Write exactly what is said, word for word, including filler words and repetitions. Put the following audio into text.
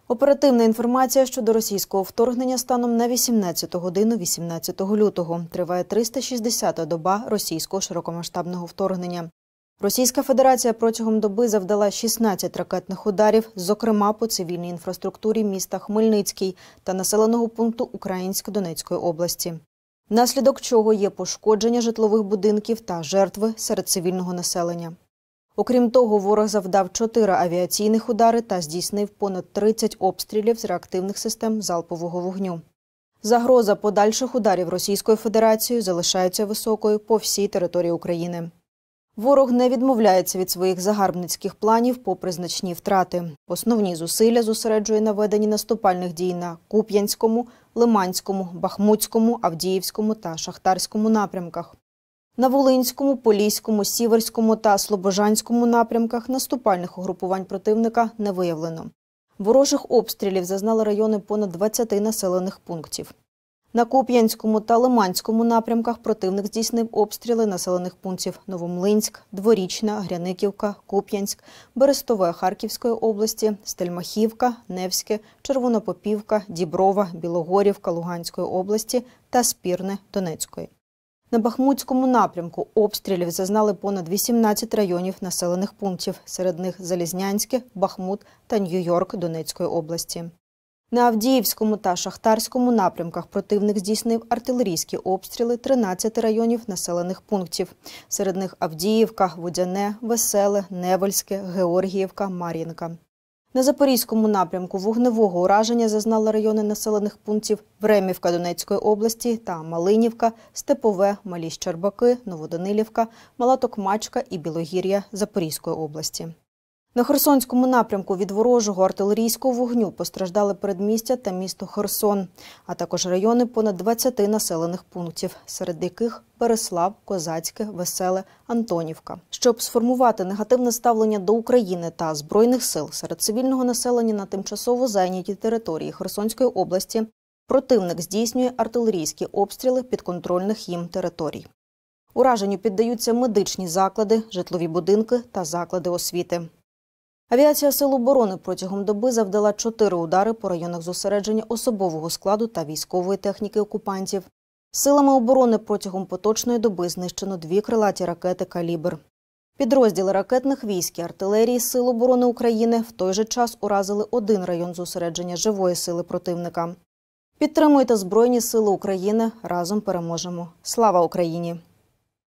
Оперативна інформація щодо російського вторгнення станом на вісімнадцяту годину вісімнадцятого лютого. Триває триста шістдесята доба російського широкомасштабного вторгнення. Російська Федерація протягом доби завдала шістнадцять ракетних ударів, зокрема по цивільній інфраструктурі міста Хмельницький та населеного пункту Українськ Донецької області. Внаслідок чого є пошкодження житлових будинків та жертви серед цивільного населення. Окрім того, ворог завдав чотири авіаційних удари та здійснив понад тридцять обстрілів з реактивних систем залпового вогню. Загроза подальших ударів Російською Федерацією залишається високою по всій території України. Ворог не відмовляється від своїх загарбницьких планів попри значні втрати. Основні зусилля зосереджує на веденні наступальних дій на Куп'янському, Лиманському, Бахмутському, Авдіївському та Шахтарському напрямках. На Волинському, Поліському, Сіверському та Слобожанському напрямках наступальних угрупувань противника не виявлено. Ворожих обстрілів зазнали райони понад двадцяти населених пунктів. На Куп'янському та Лиманському напрямках противник здійснив обстріли населених пунктів Новомлинськ, Дворічна, Гряниківка, Куп'янськ, Берестове Харківської області, Стельмахівка, Невське, Червонопопівка, Діброва, Білогорівка Луганської області та Спірне Донецької. На Бахмутському напрямку обстрілів зазнали понад вісімнадцять районів населених пунктів, серед них Залізнянське, Бахмут та Нью-Йорк Донецької області. На Авдіївському та Шахтарському напрямках противник здійснив артилерійські обстріли тринадцяти районів населених пунктів. Серед них Авдіївка, Водяне, Веселе, Невельське, Георгіївка, Мар'їнка. На Запорізькому напрямку вогневого ураження зазнали райони населених пунктів Времівка Донецької області та Малинівка, Степове, Малі Щербаки, Новоданилівка, Мала Токмачка і Білогір'я Запорізької області. На Херсонському напрямку від ворожого артилерійського вогню постраждали передмістя та місто Херсон, а також райони понад двадцяти населених пунктів, серед яких Береслав, Козацьке, Веселе, Антонівка. Щоб сформувати негативне ставлення до України та Збройних сил серед цивільного населення на тимчасово зайнятій території Херсонської області, противник здійснює артилерійські обстріли підконтрольних їм територій. Ураженню піддаються медичні заклади, житлові будинки та заклади освіти. Авіація Сил оборони протягом доби завдала чотири удари по районах зосередження особового складу та військової техніки окупантів. Силами оборони протягом поточної доби знищено дві крилаті ракети «Калібр». Підрозділи ракетних військ і артилерії Сил оборони України в той же час уразили один район зосередження живої сили противника. Підтримуйте Збройні сили України. Разом переможемо. Слава Україні!